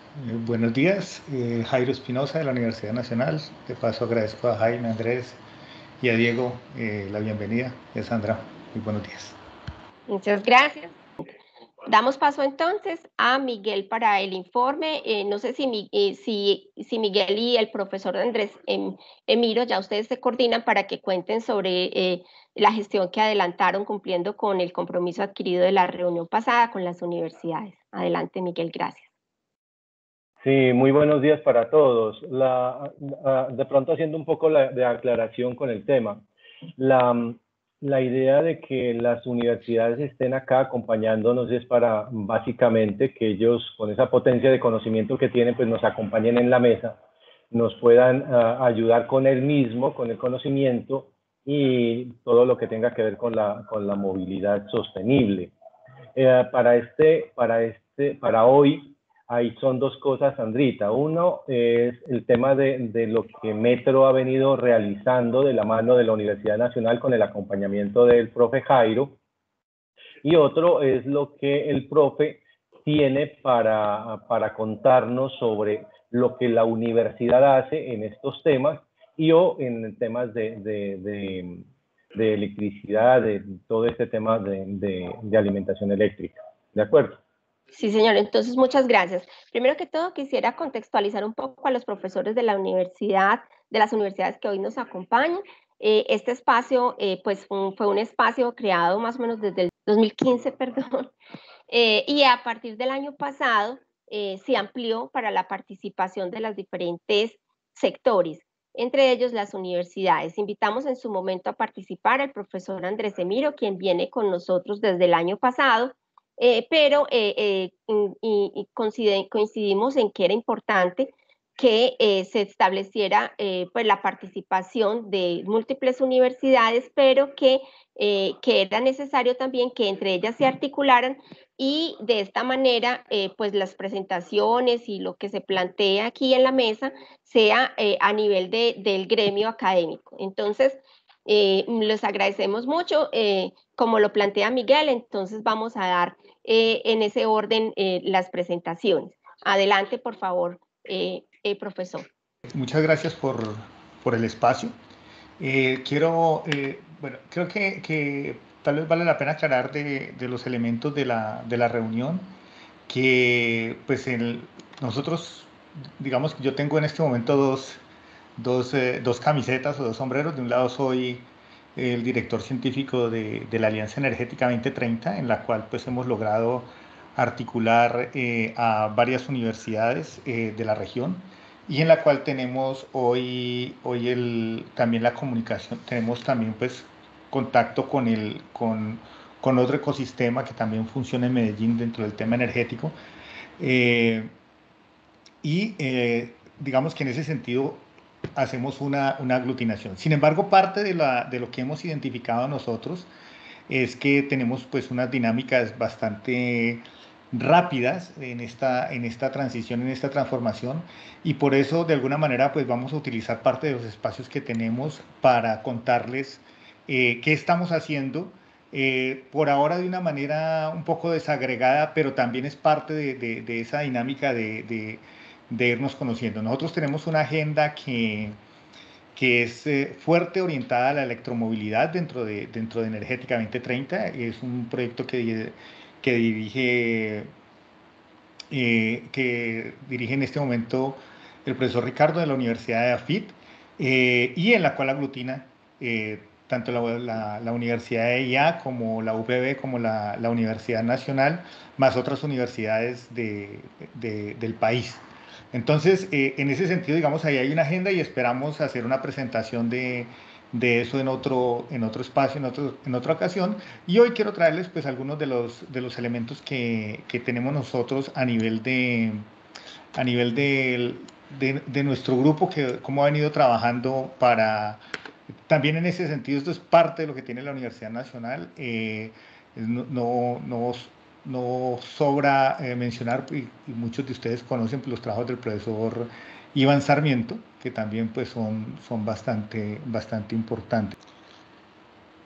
Buenos días, Jairo Espinosa de la Universidad Nacional. De paso agradezco a Jaime, Andrés y a Diego la bienvenida y a Sandra. Muy buenos días. Muchas gracias. Damos paso entonces a Miguel para el informe. No sé si Miguel y el profesor Andrés Emiro, ya ustedes se coordinan para que cuenten sobre la gestión que adelantaron cumpliendo con el compromiso adquirido de la reunión pasada con las universidades. Adelante, Miguel, gracias. Sí, muy buenos días para todos. De pronto haciendo un poco de aclaración con el tema. La, la idea de que las universidades estén acá acompañándonos es para básicamente que ellos, con esa potencia de conocimiento que tienen, pues nos acompañen en la mesa, nos puedan ayudar con el mismo, con el conocimiento y todo lo que tenga que ver con la movilidad sostenible. Para hoy, ahí son dos cosas, Sandrita. Uno es el tema de lo que Metro ha venido realizando de la mano de la Universidad Nacional con el acompañamiento del profe Jairo. Y otro es lo que el profe tiene para contarnos sobre lo que la universidad hace en estos temas y o en temas de electricidad, de todo este tema de alimentación eléctrica. ¿De acuerdo? Sí, señor. Entonces, muchas gracias. Primero que todo, quisiera contextualizar un poco a los profesores de la universidad, de las universidades que hoy nos acompañan. Este espacio, pues, fue un espacio creado más o menos desde el 2015, perdón, y a partir del año pasado se amplió para la participación de los diferentes sectores, entre ellos las universidades. Invitamos en su momento a participar al profesor Andrés Emiro, quien viene con nosotros desde el año pasado, pero coincidimos en que era importante que se estableciera pues la participación de múltiples universidades, pero que era necesario también que entre ellas se articularan y de esta manera pues las presentaciones y lo que se plantea aquí en la mesa sea a nivel del gremio académico. Entonces, les agradecemos mucho. Como lo plantea Miguel, entonces vamos a dar en ese orden las presentaciones. Adelante, por favor, profesor. Muchas gracias por el espacio. Bueno, creo que tal vez vale la pena aclarar de los elementos de la reunión, que pues nosotros, digamos que yo tengo en este momento dos camisetas o dos sombreros. De un lado soy el director científico de la Alianza Energética 2030, en la cual pues hemos logrado articular a varias universidades de la región y en la cual tenemos también la comunicación, tenemos también pues contacto con otro ecosistema que también funciona en Medellín dentro del tema energético. Eh, digamos que en ese sentido hacemos una aglutinación. Sin embargo, parte de lo que hemos identificado nosotros es que tenemos pues unas dinámicas bastante rápidas en esta transición, en esta transformación, y por eso de alguna manera pues vamos a utilizar parte de los espacios que tenemos para contarles qué estamos haciendo, por ahora de una manera un poco desagregada, pero también es parte de esa dinámica de irnos conociendo. Nosotros tenemos una agenda que es fuerte orientada a la electromovilidad dentro de Energética 2030. Es un proyecto que dirige en este momento el profesor Ricardo de la Universidad de AFIT, y en la cual aglutina tanto la Universidad de IA como la UPB como la Universidad Nacional, más otras universidades del país. Entonces, en ese sentido, digamos, ahí hay una agenda y esperamos hacer una presentación de eso en otro espacio, en otra ocasión. Y hoy quiero traerles pues algunos de los elementos que tenemos nosotros a nivel de nuestro grupo, que cómo ha venido trabajando para... También en ese sentido, esto es parte de lo que tiene la Universidad Nacional. No, no, no, no sobra mencionar, y muchos de ustedes conocen pues, los trabajos del profesor Iván Sarmiento, que también pues, son bastante importantes.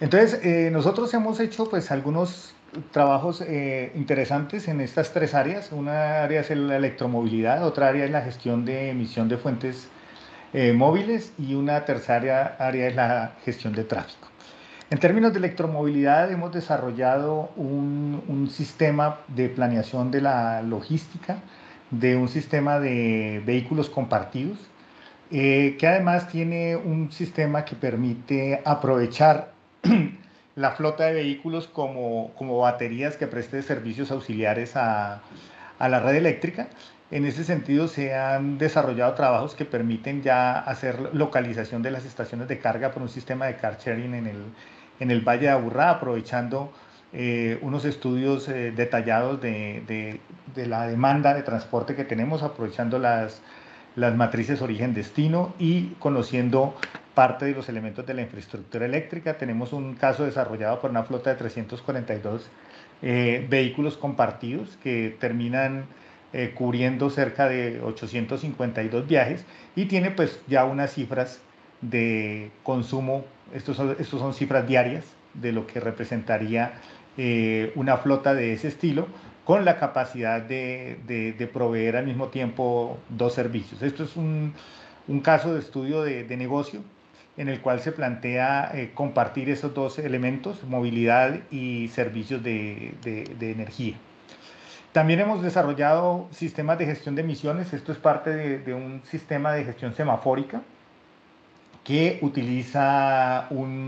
Entonces, nosotros hemos hecho pues algunos trabajos interesantes en estas tres áreas. Una área es la electromovilidad, otra área es la gestión de emisión de fuentes móviles y una tercera área es la gestión de tráfico. En términos de electromovilidad, hemos desarrollado un sistema de planeación de la logística, de un sistema de vehículos compartidos, que además tiene un sistema que permite aprovechar la flota de vehículos como baterías que preste servicios auxiliares a la red eléctrica. En ese sentido, se han desarrollado trabajos que permiten ya hacer localización de las estaciones de carga por un sistema de car sharing en el Valle de Aburrá, aprovechando unos estudios detallados de la demanda de transporte que tenemos, aprovechando las matrices origen-destino y conociendo parte de los elementos de la infraestructura eléctrica. Tenemos un caso desarrollado por una flota de 342 vehículos compartidos que terminan cubriendo cerca de 852 viajes y tiene pues ya unas cifras de consumo, estos son cifras diarias de lo que representaría una flota de ese estilo, con la capacidad de proveer al mismo tiempo dos servicios. Esto es un caso de estudio de negocio en el cual se plantea compartir esos dos elementos, movilidad y servicios de energía. También hemos desarrollado sistemas de gestión de emisiones. Esto es parte de un sistema de gestión semafórica que utiliza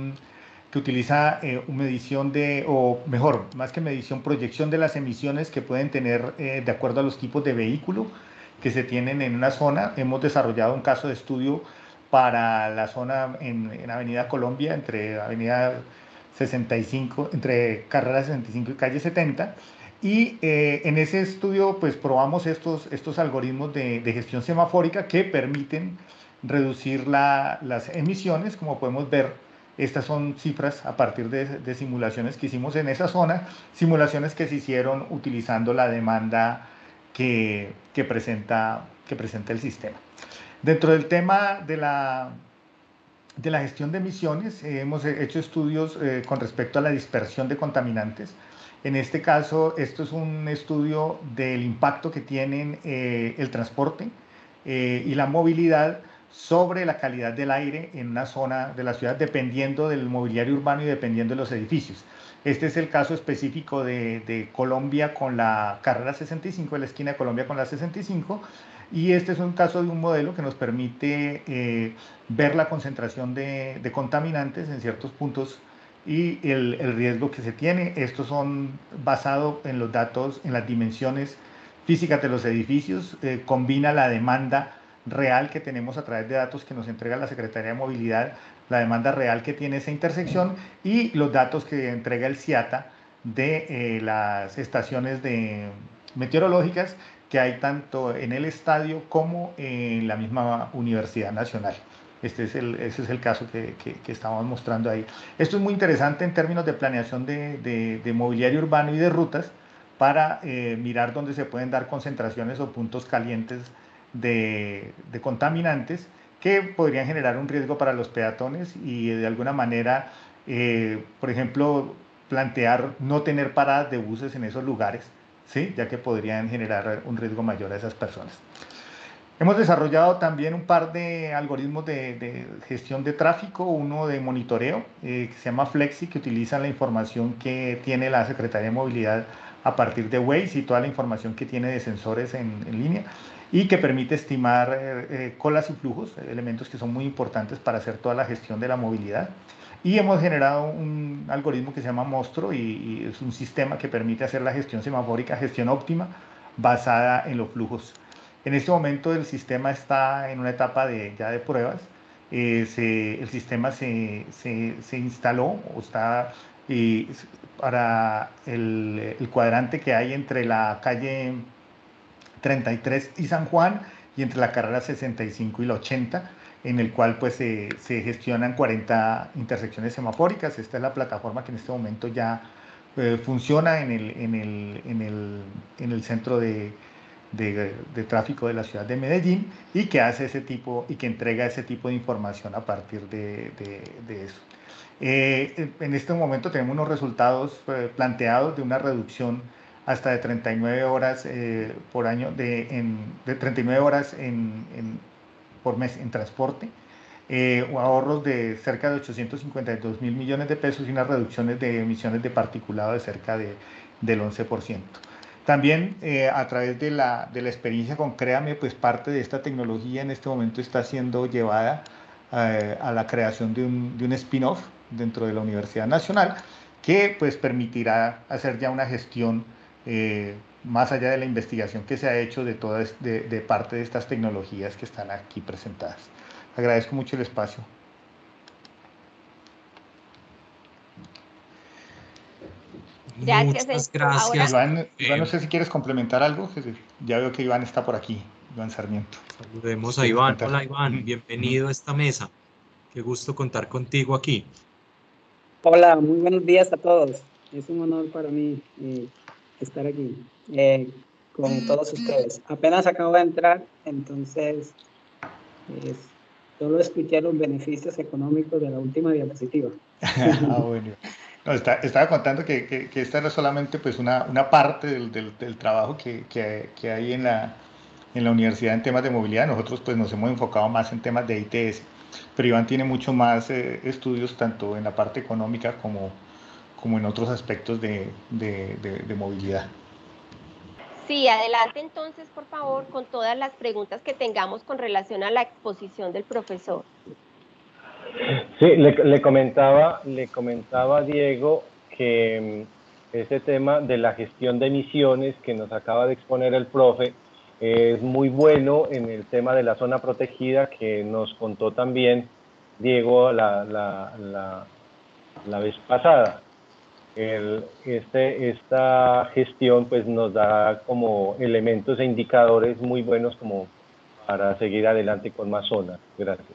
medición o mejor, más que medición, proyección de las emisiones que pueden tener de acuerdo a los tipos de vehículo que se tienen en una zona. Hemos desarrollado un caso de estudio para la zona en Avenida Colombia, entre Avenida 65, entre Carrera 65 y Calle 70. Y en ese estudio pues probamos estos algoritmos de gestión semafórica que permiten reducir las emisiones. Como podemos ver, estas son cifras a partir de simulaciones que hicimos en esa zona, simulaciones que se hicieron utilizando la demanda que presenta el sistema. Dentro del tema de la gestión de emisiones, hemos hecho estudios con respecto a la dispersión de contaminantes. En este caso, esto es un estudio del impacto que tienen el transporte y la movilidad sobre la calidad del aire en una zona de la ciudad, dependiendo del mobiliario urbano y dependiendo de los edificios. Este es el caso específico de Colombia con la carrera 65, de la esquina de Colombia con la 65, y este es un caso de un modelo que nos permite ver la concentración de contaminantes en ciertos puntos y el riesgo que se tiene. Estos son basados en los datos, en las dimensiones físicas de los edificios, combina la demanda real que tenemos a través de datos que nos entrega la Secretaría de Movilidad, la demanda real que tiene esa intersección y los datos que entrega el CIATA de las estaciones meteorológicas que hay tanto en el estadio como en la misma Universidad Nacional. Ese es el caso que estamos mostrando ahí. Esto es muy interesante en términos de planeación de mobiliario urbano y de rutas para mirar dónde se pueden dar concentraciones o puntos calientes de contaminantes que podrían generar un riesgo para los peatones y de alguna manera, por ejemplo, plantear no tener paradas de buses en esos lugares, ¿sí? Ya que podrían generar un riesgo mayor a esas personas. Hemos desarrollado también un par de algoritmos de gestión de tráfico, uno de monitoreo que se llama Flexi, que utiliza la información que tiene la Secretaría de Movilidad a partir de Waze y toda la información que tiene de sensores en línea y que permite estimar colas y flujos, elementos que son muy importantes para hacer toda la gestión de la movilidad. Y hemos generado un algoritmo que se llama Monstruo y es un sistema que permite hacer la gestión semafórica, gestión óptima, basada en los flujos. En este momento el sistema está en una etapa ya de pruebas. El sistema se instaló o está para el cuadrante que hay entre la calle 33 y San Juan y entre la carrera 65 y la 80, en el cual pues se gestionan 40 intersecciones semafóricas. Esta es la plataforma que en este momento ya funciona en el centro de tráfico de la ciudad de Medellín y que hace ese tipo y que entrega ese tipo de información a partir de eso. En este momento tenemos unos resultados planteados de una reducción hasta de 39 horas por año, de 39 horas por mes en transporte, ahorros de cerca de 852.000 millones de pesos y unas reducciones de emisiones de particulado de cerca del 11%. También a través de la experiencia con Créame, pues parte de esta tecnología en este momento está siendo llevada a la creación de un spin-off dentro de la Universidad Nacional que pues permitirá hacer ya una gestión más allá de la investigación que se ha hecho de parte de estas tecnologías que están aquí presentadas. Agradezco mucho el espacio. Gracias. Muchas gracias. Iván, no sé si quieres complementar algo. Ya veo que Iván está por aquí, Iván Sarmiento. Saludemos a Iván. Hola Iván, bienvenido a esta mesa. Qué gusto contar contigo aquí. Hola, muy buenos días a todos. Es un honor para mí estar aquí con todos ustedes. Apenas acabo de entrar, entonces solo escuché los beneficios económicos de la última diapositiva. Bueno. No, estaba contando que esta era solamente pues una parte del trabajo que hay en la universidad en temas de movilidad. Nosotros pues nos hemos enfocado más en temas de ITS, pero Iván tiene mucho más estudios tanto en la parte económica como en otros aspectos de movilidad. Sí, adelante entonces, por favor, con todas las preguntas que tengamos con relación a la exposición del profesor. Sí, le comentaba a Diego que ese tema de la gestión de emisiones que nos acaba de exponer el profe es muy bueno en el tema de la zona protegida que nos contó también Diego la vez pasada. Esta gestión pues nos da como elementos e indicadores muy buenos como para seguir adelante con más zonas. Gracias.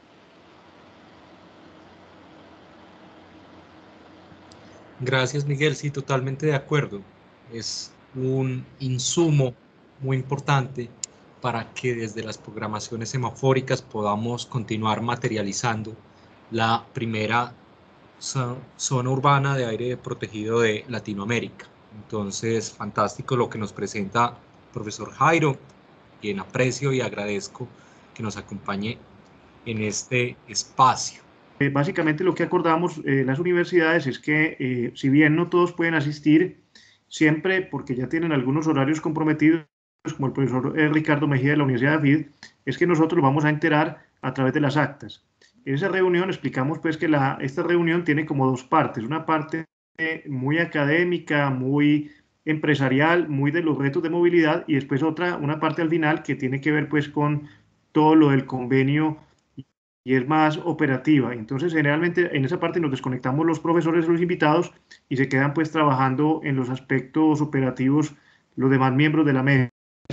Gracias Miguel, sí, totalmente de acuerdo. Es un insumo muy importante para que desde las programaciones semafóricas podamos continuar materializando la primera zona urbana de aire protegido de Latinoamérica. Entonces, fantástico lo que nos presenta el profesor Jairo, quien aprecio y agradezco que nos acompañe en este espacio. Básicamente lo que acordamos las universidades es que si bien no todos pueden asistir, siempre porque ya tienen algunos horarios comprometidos, como el profesor Ricardo Mejía de la Universidad de AFID, es que nosotros lo vamos a enterar a través de las actas. En esa reunión explicamos pues que esta reunión tiene como dos partes, una parte muy académica, muy empresarial, muy de los retos de movilidad, y después una parte al final que tiene que ver pues con todo lo del convenio y es más operativa. Entonces, generalmente en esa parte nos desconectamos los profesores, los invitados, y se quedan pues trabajando en los aspectos operativos los demás miembros de la mesa.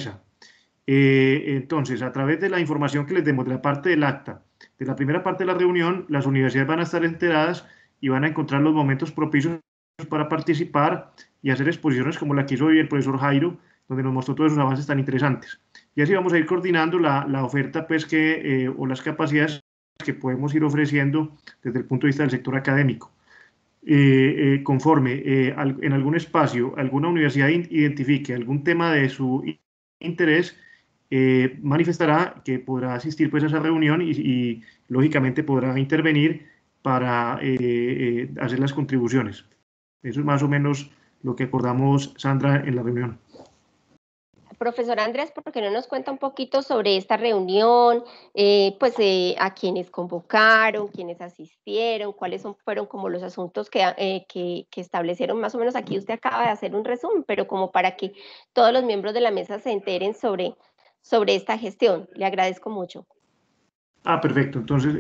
Entonces, a través de la información que les demos de la parte del acta, de la primera parte de la reunión, las universidades van a estar enteradas y van a encontrar los momentos propicios para participar y hacer exposiciones como la que hizo hoy el profesor Jairo, donde nos mostró todos esos avances tan interesantes. Y así vamos a ir coordinando la oferta pues o las capacidades que podemos ir ofreciendo desde el punto de vista del sector académico. Conforme en algún espacio, alguna universidad identifique algún tema de su interés, manifestará que podrá asistir pues a esa reunión y lógicamente podrá intervenir para hacer las contribuciones. Eso es más o menos lo que acordamos, Sandra, en la reunión. Profesor Andrés, ¿por qué no nos cuenta un poquito sobre esta reunión? A quienes convocaron, quienes asistieron, cuáles fueron como los asuntos que establecieron más o menos. Aquí usted acaba de hacer un resumen, pero como para que todos los miembros de la mesa se enteren sobre esta gestión. Le agradezco mucho. Perfecto. Entonces,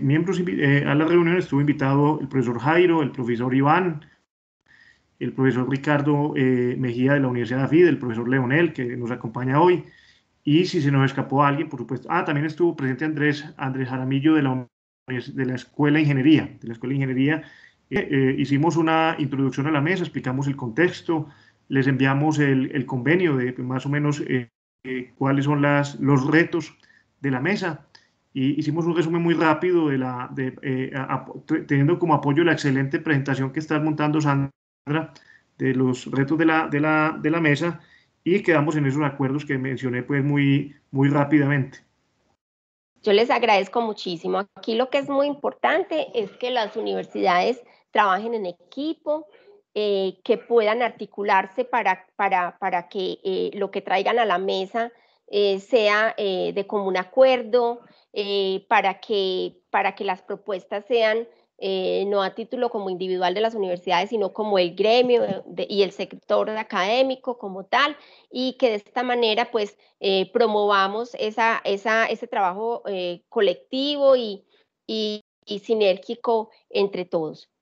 a la reunión estuvo invitado el profesor Jairo, el profesor Iván, el profesor Ricardo Mejía de la Universidad de AFID, el profesor Leonel, que nos acompaña hoy, y si se nos escapó alguien, por supuesto. También estuvo presente Andrés Jaramillo de la Escuela de Ingeniería. Hicimos una introducción a la mesa, explicamos el contexto, les enviamos el convenio de más o menos cuáles son los retos de la mesa, y hicimos un resumen muy rápido teniendo como apoyo la excelente presentación que está montando Sandra de los retos de la mesa, y quedamos en esos acuerdos que mencioné pues muy rápidamente. Yo les agradezco muchísimo. Aquí lo que es muy importante es que las universidades trabajen en equipo, que puedan articularse para que lo que traigan a la mesa sea de común acuerdo, para que las propuestas sean no a título como individual de las universidades, sino como el gremio y el sector académico como tal, y que de esta manera pues promovamos ese trabajo colectivo y sinérgico entre todos.